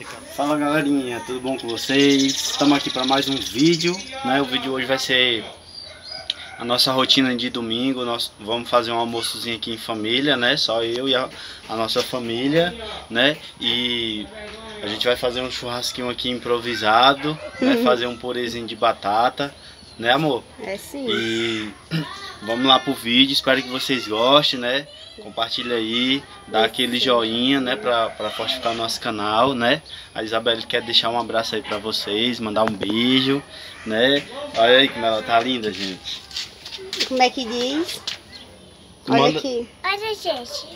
Fala galerinha, tudo bom com vocês? Estamos aqui para mais um vídeo, né? O vídeo hoje vai ser a nossa rotina de domingo. Nós vamos fazer um almoçozinho aqui em família, né? Só eu e a nossa família, né? E a gente vai fazer um churrasquinho aqui improvisado, né? Fazer um purezinho de batata, né, amor? É sim. E vamos lá pro vídeo, espero que vocês gostem, né? Compartilha aí, dá aquele joinha, né, pra fortificar o nosso canal, né? A Isabelle quer deixar um abraço aí pra vocês, mandar um beijo, né? Olha aí como ela tá linda, gente. Como é que diz? Olha aqui. Olha, gente.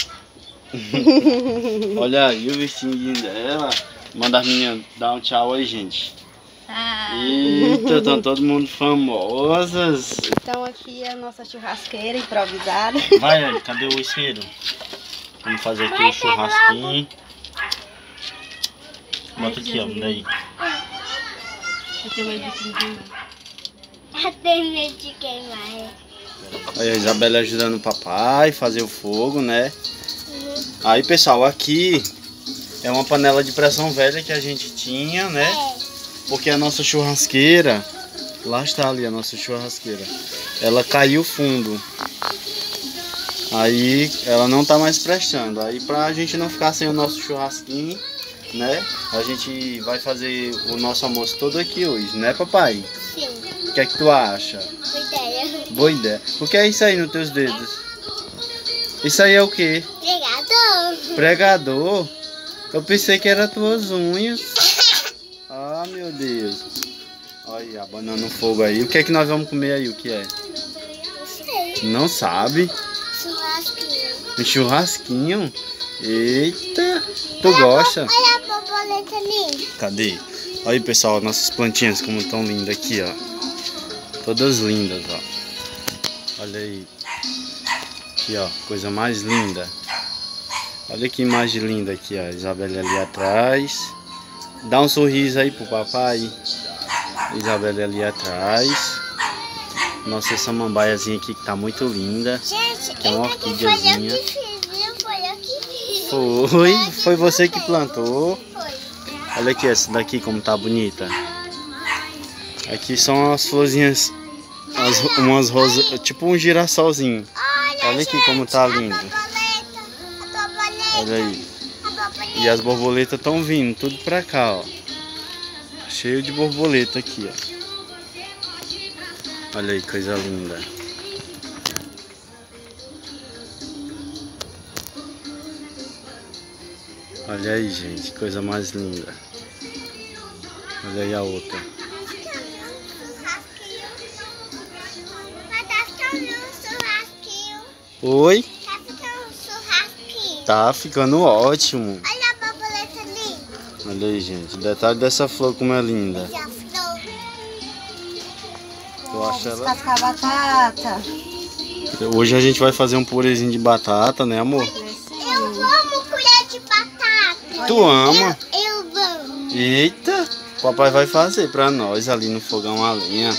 Olha aí o vestidinho dela. Manda as meninas dar um tchau aí, gente. Eita, estão todo mundo famosas. Então aqui é a nossa churrasqueira improvisada. Vai, Eli, cadê o isqueiro? Vamos fazer aqui o churrasquinho. Bota aqui, ó, daí. Eu tenho medo de queimar. Aí a Isabela ajudando o papai a fazer o fogo, né? Aí, pessoal, aqui é uma panela de pressão velha que a gente tinha, né? Porque a nossa churrasqueira, lá está ali a nossa churrasqueira, ela caiu fundo. Aí ela não tá mais prestando. Aí pra gente não ficar sem o nosso churrasquinho, né? A gente vai fazer o nosso almoço todo aqui hoje, né, papai? Sim. O que é que tu acha? Boa ideia. Boa ideia. O que é isso aí nos teus dedos? Isso aí é o quê? Obrigado. Pregador? Eu pensei que era tuas unhas. Ah, meu Deus. Olha, abanando o fogo aí. O que é que nós vamos comer aí? O que é? Não sei. Não sabe? Churrasquinho. Um churrasquinho? Eita, tu gosta? Olha a borboleta ali. Cadê? Olha aí, pessoal, nossas plantinhas como estão lindas aqui, ó. Todas lindas, ó. Olha aí. Aqui, ó, coisa mais linda. Olha que imagem linda aqui, ó. Isabela ali atrás. Dá um sorriso aí pro papai. Isabela ali atrás. Nossa samambaiazinha aqui que tá muito linda. Gente, Que é uma orquídeazinha. Foi eu que fiz. Foi você que plantou. Foi. Olha aqui essa daqui como tá bonita. Aqui são as florzinhas, umas rosas, tipo um girassolzinho. Olha aqui como tá lindo. A borboleta. Olha aí. A borboleta. E as borboletas estão vindo tudo pra cá, ó. Cheio de borboleta aqui, ó. Olha aí, coisa linda. Olha aí, gente, coisa mais linda. Olha aí a outra. Mas tá ficando um churrasquinho. Oi? Tá ficando um churrasquinho. Tá ficando ótimo. Olha a borboleta ali. Olha aí, gente, detalhe dessa flor como é linda. Já flor. Eu acho ela... Descascar a batata. Hoje a gente vai fazer um purezinho de batata, né, amor? Eu amo colher de batata. Tu ama? Eu amo. Eita, o papai vai fazer pra nós ali no fogão a lenha.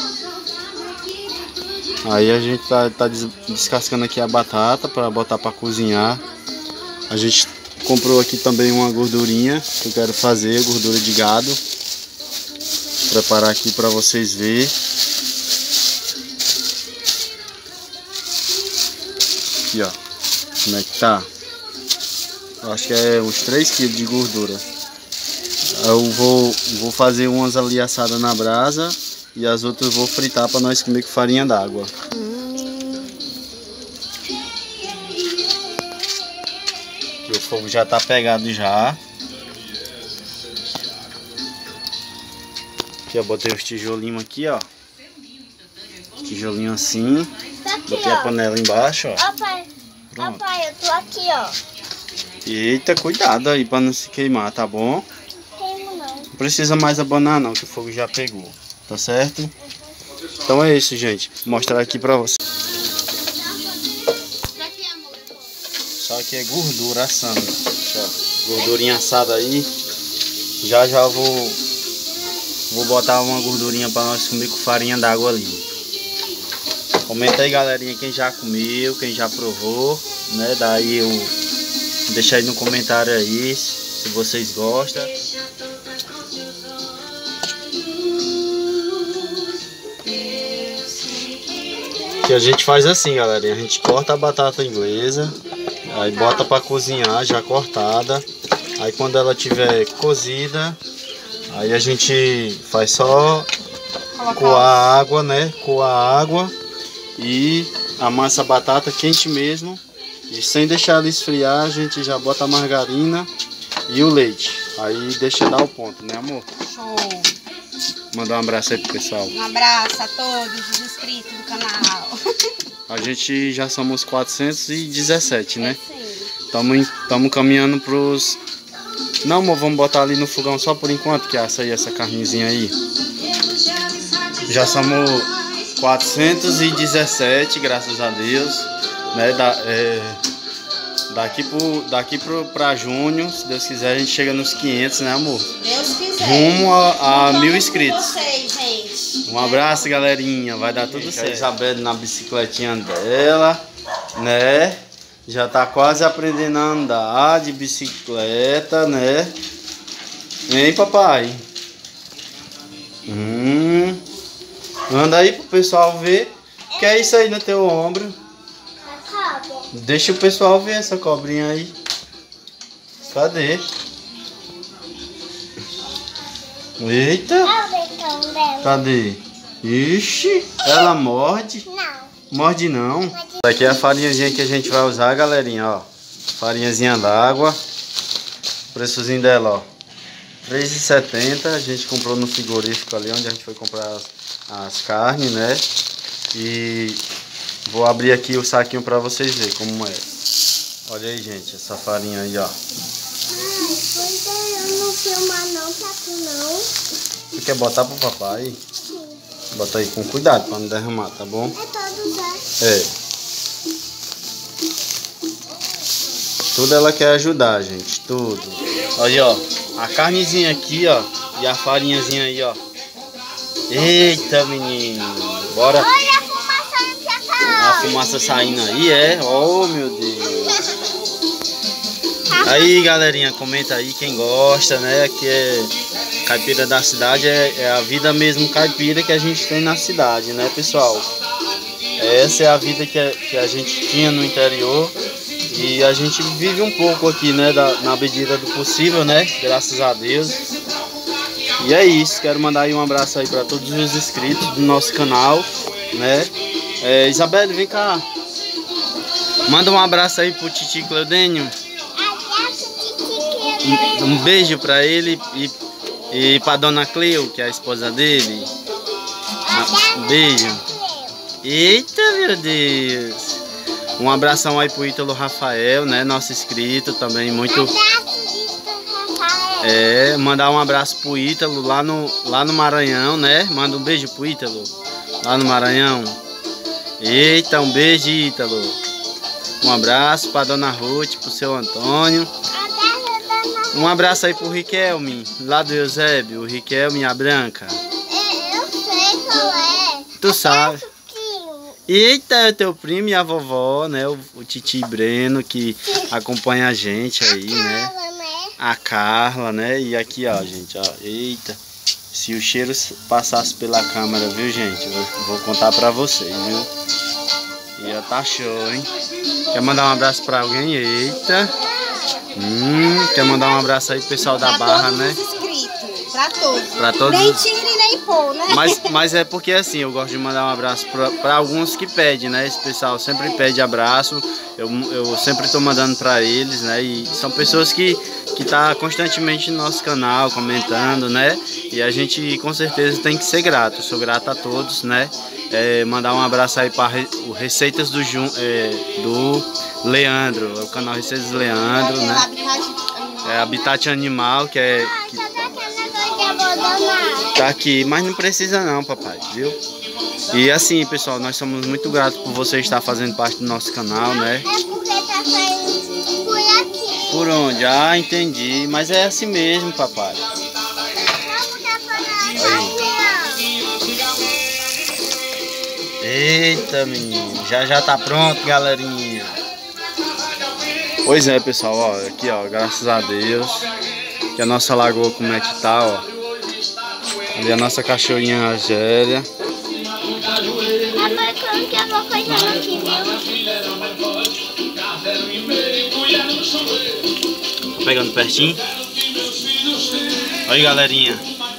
Aí a gente tá descascando aqui a batata pra botar pra cozinhar. A gente comprou aqui também uma gordurinha que eu quero fazer, gordura de gado. Preparar aqui pra vocês verem. Aqui, ó, como é que tá? Eu acho que é uns 3 kg de gordura. Eu vou fazer umas ali assadas na brasa e as outras eu vou fritar para nós comer com farinha d'água. O fogo já tá pegado já. Aqui, ó, botei os tijolinhos aqui, ó. Tijolinho assim. Tá aqui, Botei a ó. panela embaixo, ó. Ó, pai. Ó, pai, eu tô aqui, ó. Eita, cuidado aí para não se queimar, tá bom? Queimo não. Não precisa mais abanar não, que o fogo já pegou, tá certo? Então é isso, gente. Vou mostrar aqui pra vocês. Aqui, amor. Só que é gordura assando. Ó, gordurinha assada aí. Já vou botar uma gordurinha pra nós comer com farinha d'água ali. Comenta aí, galerinha, quem já comeu, quem já provou, né? Daí eu deixa aí no comentário aí se vocês gostam. Que a gente faz assim, galera, a gente corta a batata inglesa, aí bota para cozinhar já cortada. Aí quando ela tiver cozida, aí a gente faz só coar a água, né? Coar a água e amassa a batata quente mesmo. E sem deixar ela esfriar, a gente já bota a margarina e o leite. Aí deixa dar o ponto, né, amor? Show! Mandar um abraço aí pro pessoal. Um abraço a todos os inscritos do canal. A gente já somos 417, né? Sim. Estamos caminhando pros... Não, amor, vamos botar ali no fogão só por enquanto, que assa aí essa carnezinha aí. Já somos 417, graças a Deus, né? Daqui pra junho, se Deus quiser, a gente chega nos 500, né, amor? Deus quiser. Rumo a 1000 inscritos. Vocês, gente. Um abraço, galerinha. Vai dar tudo certo. A Isabelle na bicicletinha dela, né? Já tá quase aprendendo a andar de bicicleta, né? Hein, papai? Anda aí pro pessoal ver. O que é isso aí no teu ombro? Deixa o pessoal ver essa cobrinha aí. Cadê? Eita! Cadê? Ixi, ela morde? Não. Morde não. Essa aqui é a farinhazinha que a gente vai usar, galerinha, ó. Farinhazinha d'água. O preçozinho dela, ó. R$3,70. A gente comprou no frigorífico ali, onde a gente foi comprar as carnes, né? E vou abrir aqui o saquinho pra vocês verem como é. Olha aí, gente, essa farinha aí, ó. Eu não filmar não, pra tu não. Você quer botar pro papai? Sim. Bota aí com cuidado pra não derramar, tá bom? É todos, É. Tudo ela quer ajudar, gente. Tudo. Olha, ó. A carnezinha aqui, ó. E a farinhazinha aí, ó. Eita, menino. Bora. Olha a fumaça aí pra cá. A fumaça saindo aí, é? Oh, meu Deus. Aí, galerinha, comenta aí quem gosta, né? Que é caipira da cidade, é a vida mesmo caipira que a gente tem na cidade, né, pessoal? Essa é a vida que a gente tinha no interior e a gente vive um pouco aqui, né, na medida do possível, né? Graças a Deus. E é isso, quero mandar aí um abraço aí para todos os inscritos do nosso canal, né? Isabelle, vem cá. Manda um abraço aí pro Titi Cleudênio. Um beijo pra ele e pra dona Cleo, que é a esposa dele. Um beijo. Eita, meu Deus. Um abração aí pro Ítalo Rafael, né? Nosso inscrito também, muito... mandar um abraço pro Ítalo lá no Maranhão, né? Manda um beijo pro Ítalo lá no Maranhão. Eita, um beijo, Ítalo. Um abraço pra dona Ruth, pro seu Antônio. Um abraço aí pro Riquelme, lá do Eusébio, o Riquelme e a Branca. Eu sei qual é. Tu sabe. Eita, é teu primo e a vovó, né? O Titi Breno, que acompanha a gente aí, né? A Carla, né? E aqui, ó, gente, ó. Eita. Se o cheiro passasse pela câmera, viu, gente? Eu vou contar pra vocês, viu? E ó, tá show, hein? Quer mandar um abraço pra alguém? Eita. Quer mandar um abraço aí pro pessoal da Barra, né? Pra todos. Pra todos. Nem tire nem pôr, né? Mas é porque assim, eu gosto de mandar um abraço pra alguns que pedem, né? Esse pessoal sempre pede abraço. Eu sempre tô mandando pra eles, né? E são pessoas que tá constantemente no nosso canal, comentando, né? E a gente com certeza tem que ser grato. Eu sou grato a todos, né? Mandar um abraço aí para o Receitas do Leandro, o canal Receitas do Leandro, né? Habitat Animal, que tá aqui, mas não precisa não, papai, viu? E assim, pessoal, nós somos muito gratos por você estar fazendo parte do nosso canal, né? É porque tá saindo por aqui. Por onde? Ah, entendi. Mas é assim mesmo, papai. Eita, menino. Já tá pronto, galerinha. Pois é, pessoal, ó, aqui, ó, graças a Deus, que a nossa lagoa como é que tá, ó. Ali a nossa cachorrinha Argélia. Papai, como que eu vou coisando aqui, viu? Tô pegando pertinho. Aí, galerinha.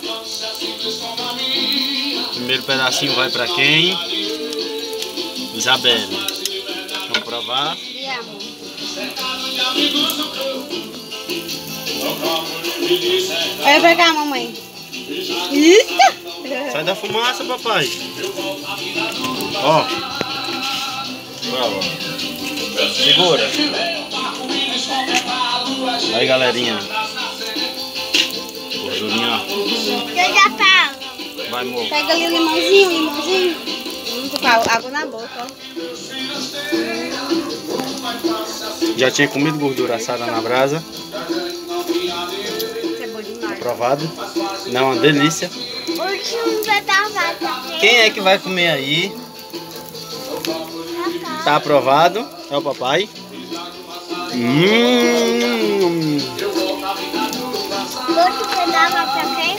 Primeiro pedacinho vai pra quem? Isabelle. Vamos provar. E amor. Olha pra cá, mamãe. Eita! Sai da fumaça, papai. Ó. Bravo. Segura. Aí, galerinha. Gordurinha, ó. Eu já falo. Vai, amor. Pega ali o limãozinho. Tô com água na boca, ó. Já tinha comido gordura assada na brasa. Isso é bom demais. Aprovado. Não, uma delícia. Último pedaço também. Quem é que vai comer aí? Tá aprovado. É o papai. Outro pedaço também.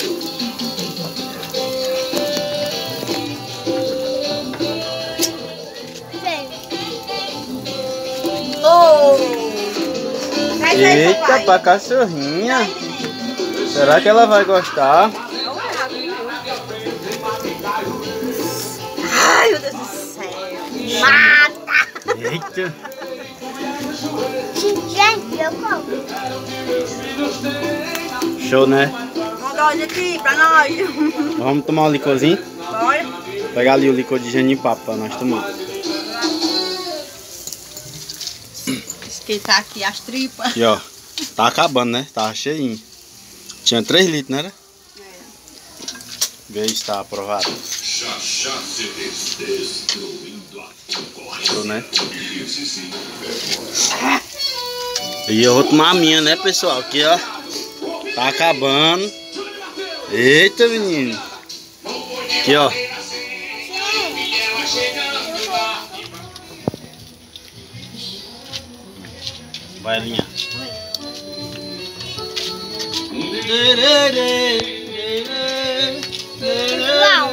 Oh! Traz aí, Eita, papai. pra cachorrinha. Será que ela vai gostar? Ai, meu Deus do céu. Mata! Eita. Gente, eu como. Show, né? Manda hoje aqui pra nós. Vamos tomar um licorzinho? Bora. Pegar ali o licor de genipapo pra nós tomar. Esquentar aqui as tripas. Aqui, ó. Tá acabando, né? Tava cheinho. Tinha 3 litros, não era? Vê se tá aprovado. Show, né? E eu vou tomar a minha, né, pessoal? Aqui, ó. Tá acabando. Eita, menino. Aqui, ó. Vai, linha. Uau.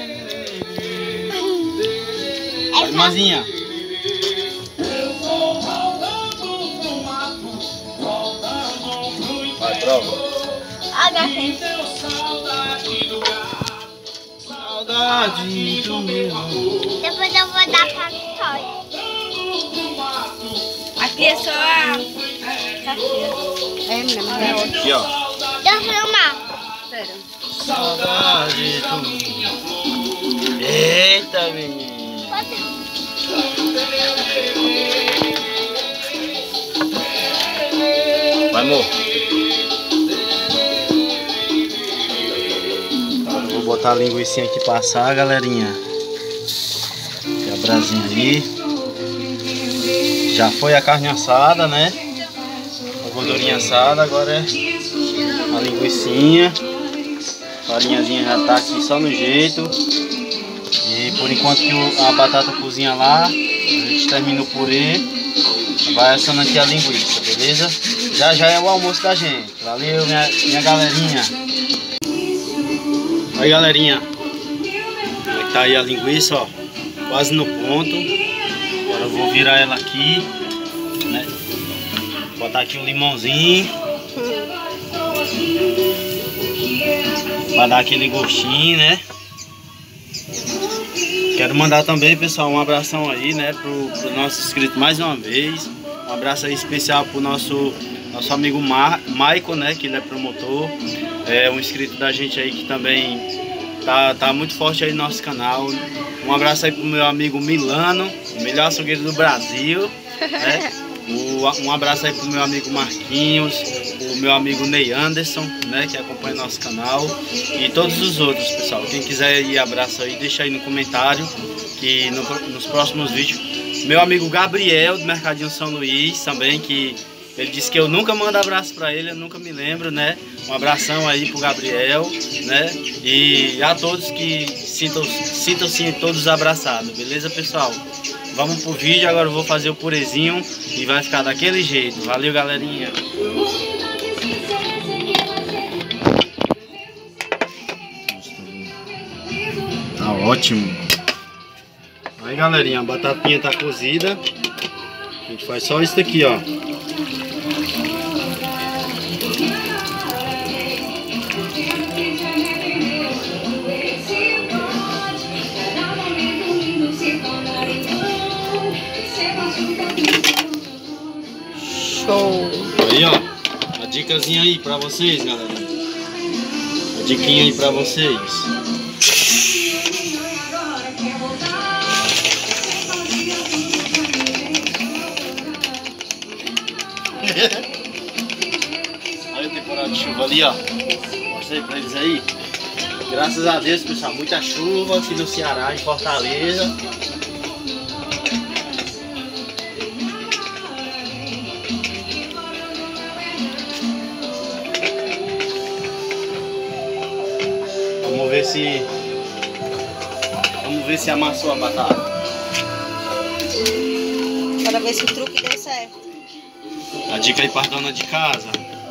Vai, irmãzinha. Vai, prova. Olha, gente. Saudade do meu. Depois eu vou dar pra Vitória. Aqui é só a caixeira. É, menina, mas é outra. Aqui, ó. Deixa eu filmar. Sério. Saudade do meu. Eita, menino. Vai, amor. Agora eu vou botar a linguiça aqui pra assar, galerinha. Tem a brasinha aí. Já foi a carne assada, né? A gordurinha assada, agora é a linguicinha. A farinhazinha já tá aqui só no jeito. E por enquanto que a batata cozinha lá, a gente termina o purê. Vai assando aqui a linguiça, beleza? Já já é o almoço da gente. Valeu, minha galerinha. Aí, galerinha. Como é que tá aí a linguiça, ó? Quase no ponto. Agora eu vou virar ela aqui, né? Botar aqui um limãozinho. Pra dar aquele gostinho, né? Quero mandar também, pessoal, um abração aí, né, pro nosso inscrito mais uma vez. Um abraço aí especial pro nosso amigo Maicon, né, que ele é promotor. É um inscrito da gente aí que também tá muito forte aí no nosso canal. Um abraço aí pro meu amigo Milano, o melhor açougueiro do Brasil, né? Um abraço aí pro meu amigo Marquinhos, o meu amigo Ney Anderson, né, que acompanha nosso canal, e todos os outros, pessoal. Quem quiser aí, abraço aí, deixa aí no comentário, que nos próximos vídeos. Meu amigo Gabriel, do Mercadinho São Luís, também, que ele disse que eu nunca mando abraço pra ele, eu nunca me lembro, né? Um abração aí pro Gabriel, né? E a todos que sintam-se todos abraçados, beleza, pessoal? vamos pro vídeo. Agora eu vou fazer o purezinho e vai ficar daquele jeito. Valeu, galerinha. Tá ótimo. Aí, galerinha, a batatinha tá cozida. A gente faz só isso daqui, ó. Show. Aí, ó, a dicasinha aí pra vocês, galera. A diquinha aí pra vocês. Olha a temporada de chuva ali, ó. Mostrei pra eles aí. Graças a Deus, pessoal, muita chuva aqui no Ceará, em Fortaleza. Vamos ver se amassou a batata. Para ver se o truque deu certo. A dica aí para dona de casa.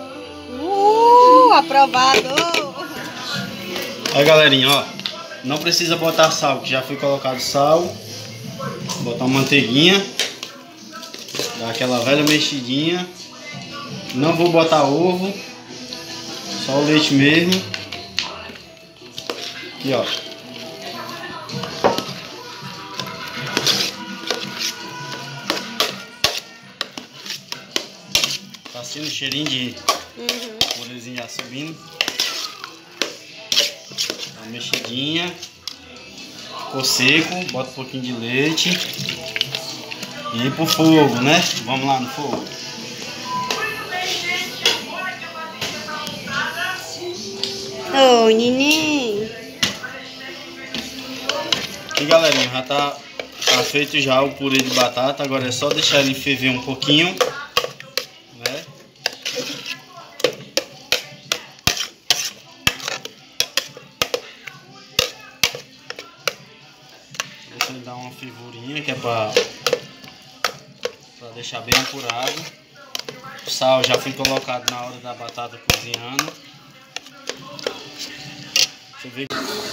Aprovado. Aí, galerinha, ó, não precisa botar sal, que já foi colocado sal. Botar uma manteiguinha, dar aquela velha mexidinha. Não vou botar ovo, só o leite mesmo. Aqui, ó. Tá sendo cheirinho de purezinho já subindo. Dá uma mexidinha. Ficou seco, bota um pouquinho de leite. E ir pro fogo, né? Vamos lá no fogo. Ô, neném. E galerinha, já tá feito já o purê de batata. Agora é só deixar ele ferver um pouquinho, né? Deixa ele dar uma fervurinha, que é pra deixar bem apurado. O sal já foi colocado na hora da batata cozinhando. Deixa eu ver.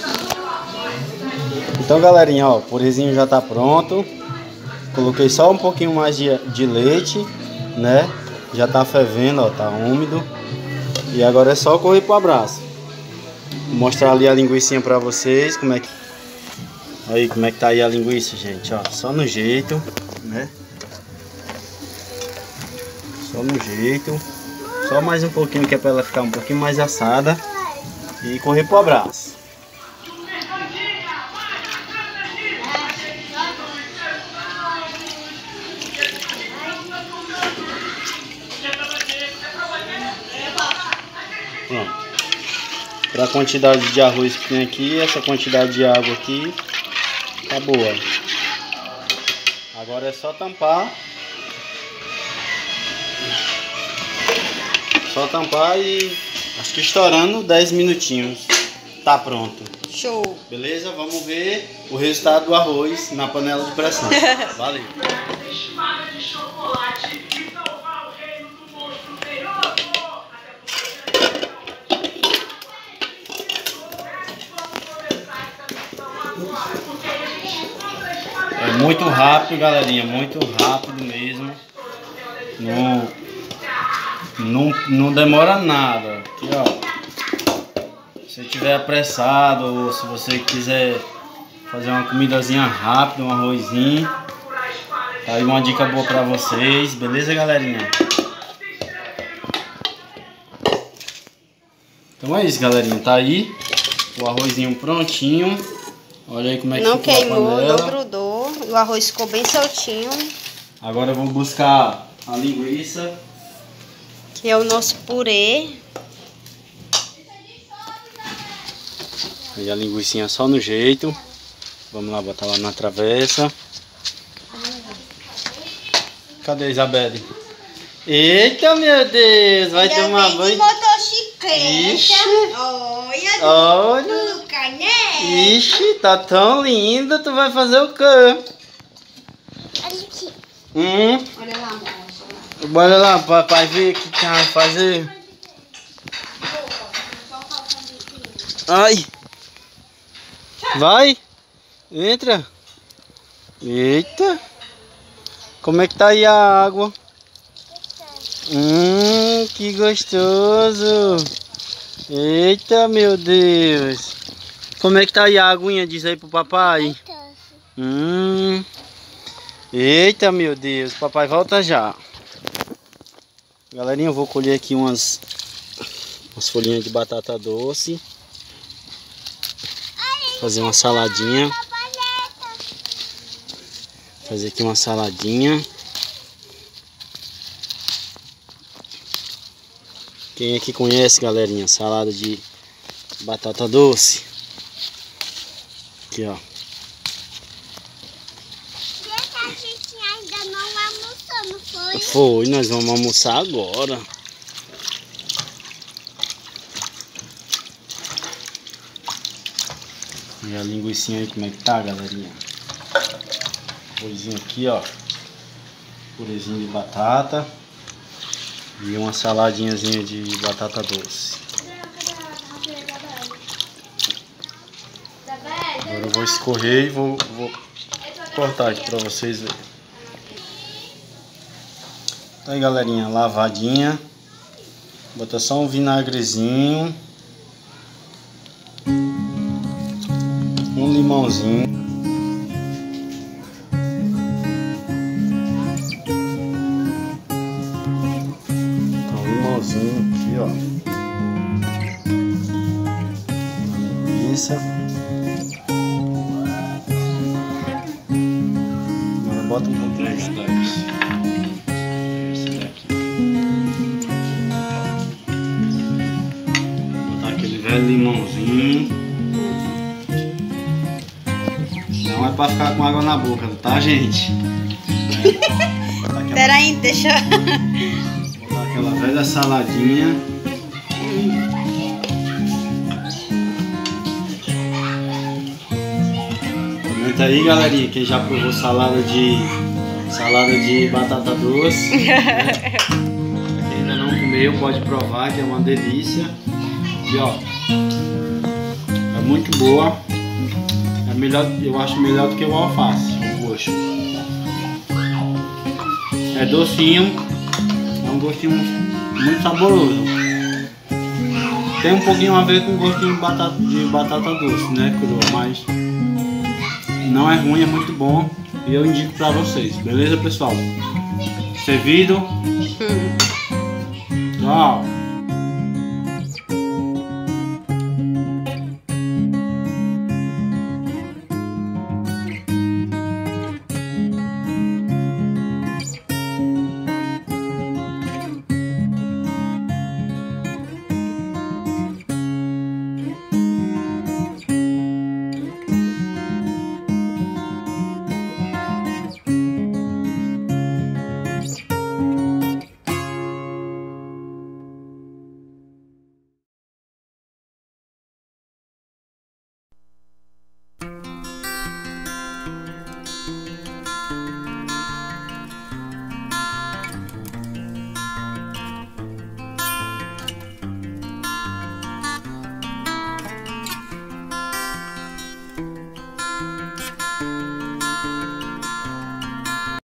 Então, galerinha, ó, o purezinho já tá pronto. Coloquei só um pouquinho mais de leite, né? Já tá fervendo, ó, tá úmido. E agora é só correr pro abraço. Vou mostrar ali a linguiça pra vocês, como é que... Aí, como é que tá aí a linguiça, gente, ó. Só no jeito, né? Só no jeito. Só mais um pouquinho, que é pra ela ficar um pouquinho mais assada. E correr pro abraço. Pronto. Para a quantidade de arroz que tem aqui, essa quantidade de água aqui tá boa. Agora é só tampar. Só tampar e acho que estourando 10 minutinhos tá pronto. Show. Beleza? Vamos ver o resultado do arroz na panela de pressão. Valeu. É muito rápido, galerinha, muito rápido mesmo. Não demora nada. Aqui, ó. Se você estiver apressado ou se você quiser fazer uma comidazinha rápida, um arrozinho, tá aí uma dica boa pra vocês, beleza, galerinha? Então é isso, galerinha, tá aí o arrozinho prontinho. Olha aí como é que não ficou queimou, a panela. não grudou, o arroz ficou bem soltinho. Agora eu vou buscar a linguiça, que é o nosso purê. e a linguicinha só no jeito. Vamos lá, botar lá na travessa. Cadê a Isabelle? Eita, meu Deus, vai tomar banho. Ixi. Olha. Ixi, tá tão lindo, tu vai fazer o quê? Olha lá, moça. Bora lá, papai, ver o que que vai fazer. Ai. Vai. Entra. Eita. Como é que tá aí a água? Que gostoso. Eita, meu Deus. Como é que tá aí a aguinha? Diz aí pro papai. Eita, meu Deus. Papai volta já. Galerinha, eu vou colher aqui umas folhinhas de batata doce. Fazer uma saladinha. Fazer aqui uma saladinha. Quem aqui conhece, galerinha, salada de batata doce. Aqui, ó. A gente ainda não almoçou, não foi? Foi, nós vamos almoçar agora. E a linguiça aí, como é que tá, galerinha? Purezinho aqui, ó. Purezinho de batata. E uma saladinhazinha de batata doce. Agora eu vou escorrer e vou cortar aqui pra vocês verem. Tá aí, galerinha, lavadinha. Bota só um vinagrezinho. Um limãozinho. Um limãozinho aqui, ó. Linguiça. Agora bota um pouquinho de daqui. Esse daqui. Botar aquele velho limãozinho. Não é pra ficar com água na boca, tá, gente? Pera aí, deixa. Botar aquela velha saladinha. Comenta aí, galerinha, quem já provou salada de batata doce. Né? Quem ainda não comeu, pode provar, que é uma delícia. E ó, é muito boa. É melhor, eu acho melhor do que o alface, o roxo. É docinho, é um gostinho muito saboroso. Tem um pouquinho a ver com o gostinho de batata doce, né, crua, mas não é ruim, é muito bom. E eu indico pra vocês, beleza, pessoal? Servido. Tchau.